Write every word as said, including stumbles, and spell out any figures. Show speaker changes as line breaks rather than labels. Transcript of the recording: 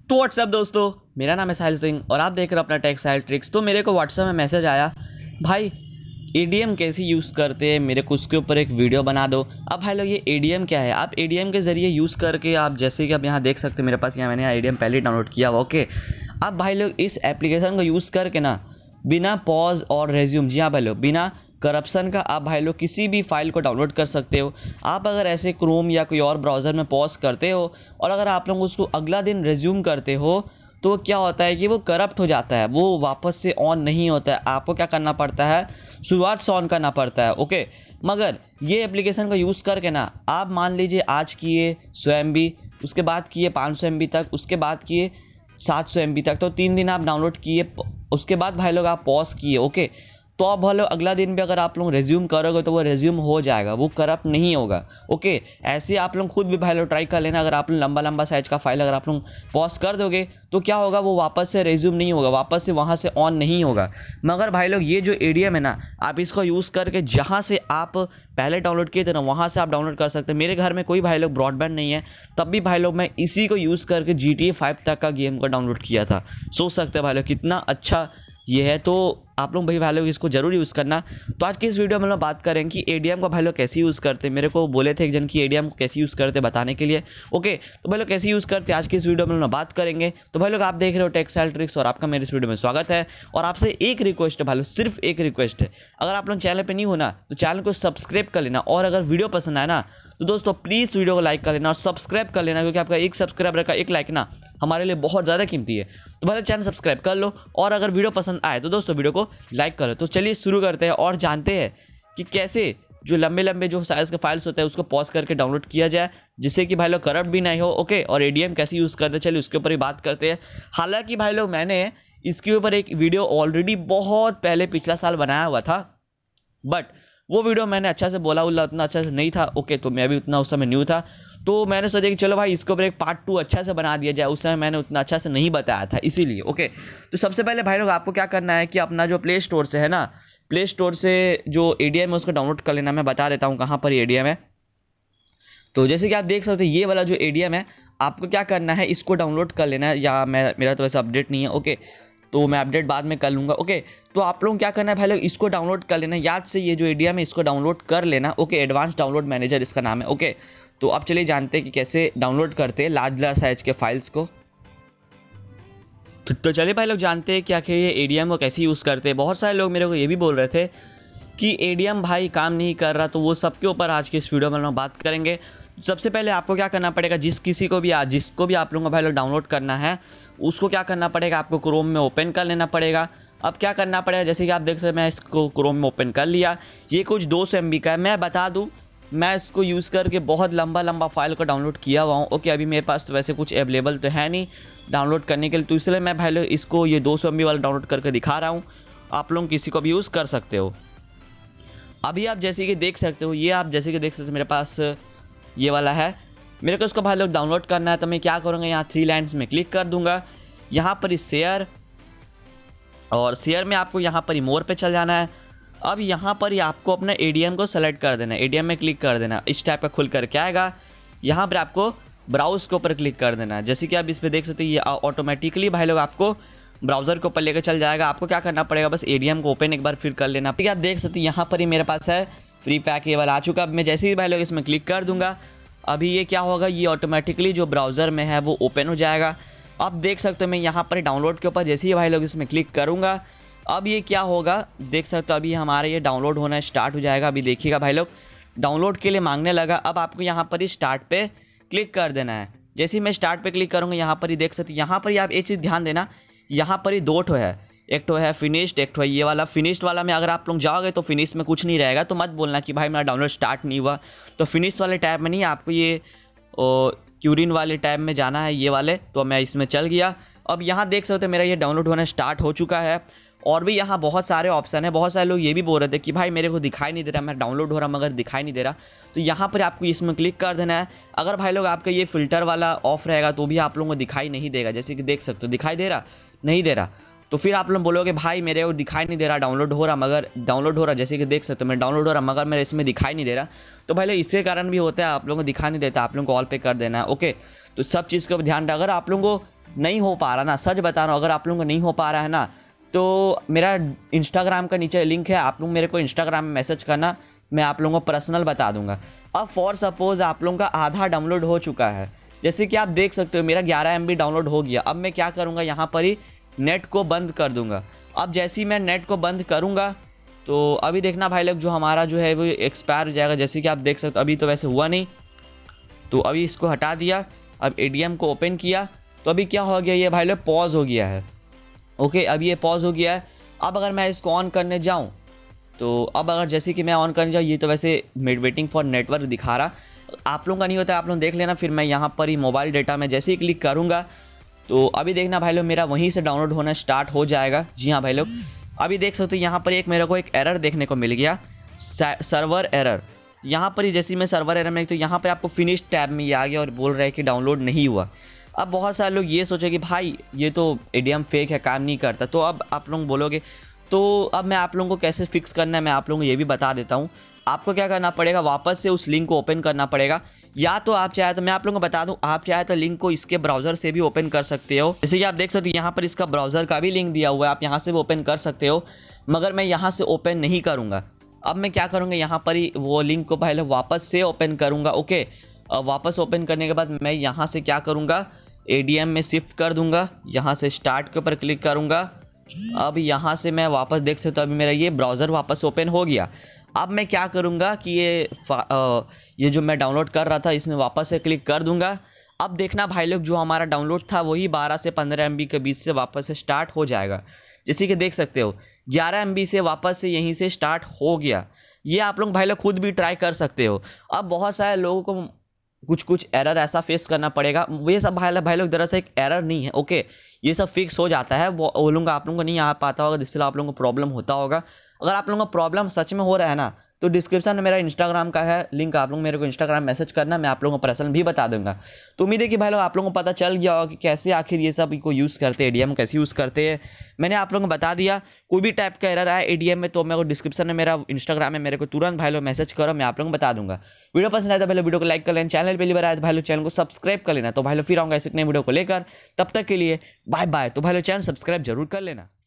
तो व्हाट्सअप दोस्तों, मेरा नाम है साहिल सिंह और आप देख रहे हो अपना टेक साहिल ट्रिक्स। तो मेरे को व्हाट्सअप में मैसेज आया, भाई एडीएम कैसे यूज़ करते हैं, मेरे को उसके ऊपर एक वीडियो बना दो। अब भाई लोग ये एडीएम क्या है, आप एडीएम के ज़रिए यूज़ करके आप जैसे कि आप यहाँ देख सकते हैं, मेरे पास यहाँ मैंने एडीएम पहले ही डाउनलोड किया हुआ। ओके, अब भाई लोग इस एप्लीकेशन को यूज़ करके ना बिना पॉज और रेज्यूम, जी हाँ भाई लोग, बिना करप्शन का आप भाई लोग किसी भी फाइल को डाउनलोड कर सकते हो। आप अगर ऐसे क्रोम या कोई और ब्राउज़र में पॉज करते हो और अगर आप लोग उसको अगला दिन रेज्यूम करते हो तो क्या होता है कि वो करप्ट हो जाता है, वो वापस से ऑन नहीं होता है। आपको क्या करना पड़ता है, शुरुआत से ऑन करना पड़ता है। ओके, मगर ये एप्लीकेशन का यूज़ करके ना आप मान लीजिए आज किए सौ एम बी, उसके बाद किए पाँच सौ एम बी तक, उसके बाद किए सात सौ एम बी तक, तो तीन दिन आप डाउनलोड किए, उसके बाद भाई लोग आप पॉज किए। ओके, तो अब भाई लोग अगला दिन भी अगर आप लोग रेज्यूम करोगे तो वो रेज्यूम हो जाएगा, वो करप्ट नहीं होगा। ओके, ऐसे आप लोग खुद भी भाई लोग ट्राई कर लेना। अगर आप लोग लंबा लंबा साइज का फाइल अगर आप लोग पॉज कर दोगे तो क्या होगा, वो वापस से रेज्यूम नहीं होगा, वापस से वहाँ से ऑन नहीं होगा। मगर भाई लोग ये जो एडीएम है ना, आप इसको यूज़ करके जहाँ से आप पहले डाउनलोड किए थे ना वहाँ से आप डाउनलोड कर सकते हैं। मेरे घर में कोई भाई लोग ब्रॉडबैंड नहीं है, तब भी भाई लोग मैं इसी को यूज़ करके जी टी ए फाइव तक का गेम को डाउनलोड किया था। सोच सकते हैं भाई लोग कितना अच्छा ये है। तो आप लोग भाई भाई लोग इसको जरूर यूज़ करना। तो आज की इस वीडियो में हम लोग बात करें कि एडीएम को भाई लोग कैसे यूज़ करते हैं। मेरे को बोले थे एक जन की एडीएम को कैसे यूज़ करते बताने के लिए। ओके, तो भाई लोग कैसे यूज़ करते आज की इस वीडियो में हम लोग बात करेंगे। तो भाई लोग आप देख रहे हो टेक साहिल ट्रिक्स और आपका मेरे इस वीडियो में स्वागत है। और आपसे एक रिक्वेस्ट है भाई लोग, सिर्फ एक रिक्वेस्ट है, अगर आप लोग चैनल पर नहीं हो ना तो चैनल को सब्सक्राइब कर लेना, और अगर वीडियो पसंद आए ना तो दोस्तों प्लीज़ वीडियो को लाइक कर लेना और सब्सक्राइब कर लेना, क्योंकि आपका एक सब्सक्राइबर का एक लाइक ना हमारे लिए बहुत ज़्यादा कीमती है। तो भाई चैनल सब्सक्राइब कर लो, और अगर वीडियो पसंद आए तो दोस्तों वीडियो को लाइक कर लो। तो चलिए शुरू करते हैं और जानते हैं कि कैसे जो लंबे लंबे जो साइज़ के फाइल्स होते हैं उसको पॉज करके डाउनलोड किया जाए, जिससे कि भाई लोग करप्ट भी नहीं हो। ओके, और एडीएम कैसे यूज़ करते हैं चलिए उसके ऊपर ही बात करते हैं। हालाँकि भाई लोग मैंने इसके ऊपर एक वीडियो ऑलरेडी बहुत पहले पिछला साल बनाया हुआ था, बट वो वीडियो मैंने अच्छा से बोला उला उतना अच्छा से नहीं था। ओके, तो मैं भी उतना उस समय न्यू था, तो मैंने सोचा कि चलो भाई इसके ऊपर एक पार्ट टू अच्छा से बना दिया जाए। उस समय मैंने उतना अच्छा से नहीं बताया था इसीलिए। ओके, तो सबसे पहले भाई लोग आपको क्या करना है कि अपना जो प्ले स्टोर से है ना, प्ले स्टोर से जो एडीएम है उसको डाउनलोड कर लेना। मैं बता देता हूँ कहाँ पर एडीएम है। तो जैसे कि आप देख सकते हो ये वाला जो एडीएम है, आपको क्या करना है, इसको डाउनलोड कर लेना है। या मैं मेरा तो वैसे अपडेट नहीं है। ओके, तो मैं अपडेट बाद में कर लूँगा। ओके, तो आप लोग क्या करना है भाई लोग, इसको डाउनलोड कर लेना याद से, ये जो एडीएम है इसको डाउनलोड कर लेना। ओके, एडवांस डाउनलोड मैनेजर इसका नाम है। ओके, तो अब चलिए जानते हैं कि कैसे डाउनलोड करते हैं लार्ज लार्ज साइज के फाइल्स को। तो, तो चलिए भाई लोग जानते हैं कि आखिर ये एडीएम को कैसे यूज़ करते हैं। बहुत सारे लोग मेरे को ये भी बोल रहे थे कि एडीएम भाई काम नहीं कर रहा, तो वो सबके ऊपर आज की इस वीडियो में हम बात करेंगे। सबसे पहले आपको क्या करना पड़ेगा, जिस किसी को भी आज जिसको भी आप लोगों को भाई लोग डाउनलोड करना है उसको क्या करना पड़ेगा, आपको क्रोम में ओपन कर लेना पड़ेगा। अब क्या करना पड़ेगा, जैसे कि आप देख सकते हैं मैं इसको क्रोम में ओपन कर लिया। ये कुछ दो सौ एम बी का है। मैं बता दूं मैं इसको यूज़ करके बहुत लंबा लंबा फाइल को डाउनलोड किया हुआ हूँ। ओके, अभी मेरे पास तो वैसे कुछ अवेलेबल तो है नहीं डाउनलोड करने के लिए, तो इसलिए मैं भाई लोग इसको ये दो सौ एम बी वाला डाउनलोड करके दिखा रहा हूँ। आप लोग किसी को भी यूज़ कर सकते हो। अभी आप जैसे कि देख सकते हो, ये आप जैसे कि देख सकते हो मेरे पास ये वाला है। मेरे को इसको भाई लोग डाउनलोड करना है, तो मैं क्या करूँगा, यहाँ थ्री लाइन्स में क्लिक कर दूंगा। यहाँ पर शेयर, और शेयर में आपको यहाँ पर मोर पे चल जाना है। अब यहाँ पर ही आपको अपना एडीएम को सेलेक्ट कर देना है, एडीएम में क्लिक कर देना। इस टाइप का खुल कर क्या आएगा, यहाँ पर आपको ब्राउज के ऊपर क्लिक कर देना है। जैसे कि आप इस पर देख सकते हैं ये ऑटोमेटिकली भाई लोग आपको ब्राउज़र के ऊपर लेकर चल जाएगा। आपको क्या करना पड़ेगा, बस एडीएम को ओपन एक बार फिर कर लेना। ठीक है, आप देख सकते हैं यहाँ पर ही मेरे पास है फ्री पैक ये वाला आ चुका। अब मैं जैसे ही भाई लोग इसमें क्लिक कर दूंगा, अभी ये क्या होगा, ये ऑटोमेटिकली जो ब्राउज़र में है वो ओपन हो जाएगा। आप देख सकते हो मैं यहाँ पर डाउनलोड के ऊपर जैसे ही भाई लोग इसमें क्लिक करूँगा, अब ये क्या होगा देख सकते हो, अभी हमारा ये डाउनलोड होना स्टार्ट हो जाएगा। अभी देखिएगा भाई लोग डाउनलोड के लिए मांगने लगा। अब आपको यहाँ पर ही स्टार्ट पे क्लिक कर देना है। जैसे ही मैं स्टार्ट पे क्लिक करूँगा, यहाँ पर ही देख सकते, यहाँ पर ही आप एक चीज़ ध्यान देना, यहाँ पर ही दो ठो है, एक ठो है फिनिश्ड, एक ठो है ये वाला। फिनिश्ड वाला में अगर आप लोग जाओगे तो फिनिश में कुछ नहीं रहेगा, तो मत बोलना कि भाई मेरा डाउनलोड स्टार्ट नहीं हुआ। तो फिनिश वाले टैब में नहीं, आपको ये क्यूरिन वाले टैब में जाना है, ये वाले। तो मैं इसमें चल गया। अब यहाँ देख सकते हो मेरा ये डाउनलोड होना स्टार्ट हो चुका है। और भी यहाँ बहुत सारे ऑप्शन है। बहुत सारे लोग ये भी बोल रहे थे कि भाई मेरे को दिखाई नहीं दे रहा, मैं डाउनलोड हो रहा मगर दिखाई नहीं दे रहा। तो यहाँ पर आपको इसमें क्लिक कर देना है। अगर भाई लोग आपका ये फ़िल्टर वाला ऑफ रहेगा तो भी आप लोगों को दिखाई नहीं देगा। जैसे कि देख सकते हो दिखाई दे रहा, नहीं दे रहा, तो फिर आप लोग बोलोगे भाई मेरे को दिखाई नहीं दे रहा, डाउनलोड हो रहा मगर डाउनलोड हो रहा जैसे कि देख सकते हो मैं डाउनलोड हो रहा मगर मेरे इसमें दिखाई नहीं दे रहा। तो भाई लोग इसके कारण भी होता है, आप लोगों को दिखाई नहीं देता, आप लोगों को ऑल पे कर देना है। ओके, तो सब चीज़ का ध्यान रखा। अगर आप लोगों को नहीं हो पा रहा ना, सच बता रहा हूँ, अगर आप लोगों को नहीं हो पा रहा है ना, तो मेरा इंस्टाग्राम का नीचे लिंक है, आप लोग मेरे को इंस्टाग्राम में मैसेज करना, मैं आप लोगों को पर्सनल बता दूंगा। अब फॉर सपोज आप लोगों का आधा डाउनलोड हो चुका है, जैसे कि आप देख सकते हो मेरा ग्यारह एम बी डाउनलोड हो गया। अब मैं क्या करूँगा, यहाँ पर ही नेट को बंद कर दूंगा। अब जैसे ही मैं नेट को बंद करूँगा तो अभी देखना भाई लोग, जो हमारा जो है वो एक्सपायर हो जाएगा। जैसे कि आप देख सकते हो अभी तो वैसे हुआ नहीं, तो अभी इसको हटा दिया। अब ए डी एम को ओपन किया तो अभी क्या हो गया, ये भाई लोग पॉज हो गया है। ओके, अब ये पॉज हो गया है। अब अगर मैं इसको ऑन करने जाऊँ तो अब अगर जैसे कि मैं ऑन करने जाऊँ, ये तो वैसे मेड वेटिंग फॉर नेटवर्क दिखा रहा, आप लोगों का नहीं होता है, आप लोग देख लेना। फिर मैं यहाँ पर ही मोबाइल डेटा में जैसे ही क्लिक करूँगा तो अभी देखना भाई लोग मेरा वहीं से डाउनलोड होना स्टार्ट हो जाएगा। जी हाँ भाई लोग, अभी देख सकते हो यहाँ पर एक मेरे को एक एरर देखने को मिल गया, सर्वर एरर। यहाँ पर ही जैसे मैं सर्वर एरर में, तो यहाँ पर आपको फिनिश टैब में ये आ गया और बोल रहा है कि डाउनलोड नहीं हुआ। अब बहुत सारे लोग ये सोचे कि भाई ये तो ए डी एम फेक है, काम नहीं करता। तो अब आप लोग बोलोगे तो अब मैं आप लोगों को कैसे फिक्स करना है मैं आप लोगों को ये भी बता देता हूँ। आपको क्या करना पड़ेगा, वापस से उस लिंक को ओपन करना पड़ेगा, या तो आप चाहे तो मैं आप लोगों को बता दूं, आप चाहे तो लिंक को इसके ब्राउज़र से भी ओपन कर सकते हो। जैसे कि आप देख सकते हो यहाँ पर इसका ब्राउज़र का भी लिंक दिया हुआ है, आप यहाँ से भी ओपन कर सकते हो, मगर मैं यहाँ से ओपन नहीं करूँगा। अब मैं क्या करूँगा, यहाँ पर ही वो लिंक को पहले वापस से ओपन करूँगा। ओके, वापस ओपन करने के बाद मैं यहाँ से क्या करूँगा, ए डी एम में शिफ्ट कर दूँगा, यहाँ से स्टार्ट के ऊपर क्लिक करूँगा। अब यहाँ से मैं वापस देख सकता हूँ अभी मेरा ये ब्राउज़र वापस ओपन हो गया। अब मैं क्या करूँगा कि ये आ, ये जो मैं डाउनलोड कर रहा था इसमें वापस से क्लिक कर दूँगा। अब देखना भाई लोग, जो हमारा डाउनलोड था वही बारह से पंद्रह एम बी के बीच से वापस से स्टार्ट हो जाएगा। जैसे कि देख सकते हो ग्यारह एम बी से वापस से यहीं से स्टार्ट हो गया। ये आप लोग भाई लोग खुद भी ट्राई कर सकते हो। अब बहुत सारे लोगों को कुछ कुछ एरर ऐसा फेस करना पड़ेगा, ये सब भाई भाई लोग दरअसल एक एरर नहीं है। ओके, ये सब फिक्स हो जाता है, वो बोलूँगा आप लोगों को नहीं आ पाता होगा, जिससे आप लोगों को प्रॉब्लम होता होगा। अगर आप लोगों का प्रॉब्लम सच में हो रहा है ना, तो डिस्क्रिप्शन में मेरा इंस्टाग्राम का है लिंक, आप लोग मेरे को इंस्टाग्राम मैसेज करना, मैं आप लोगों को पर्सनल भी बता दूंगा। तो उम्मीद है कि भाई लोग आप लोगों को पता चल गया होगा कि कैसे आखिर ये सब को यूज़ करते हैं, ए डी एम कैसे यूज़ करते हैं। मैंने आप लोगों को बता दिया। कोई भी टाइप का एरर आया ए डी एम में तो मेरे को डिस्क्रिप्शन में मेरा इंस्टाग्राम में मेरे को तुरंत भाई लोग मैसेज करो, मैं आप लोगों को बता दूंगा। वीडियो पसंद आया तो पहले वीडियो को लाइक कर लेना, चैनल पहली बार आया तो भाई लोग चैनल को सब्सक्राइब कर लेना। तो भाई लोग फिर आऊँगा ऐसे नए वीडियो को लेकर, तब तक के लिए बाय बाय। तो भाई लोग चैनल सब्सक्राइब जरूर कर लेना।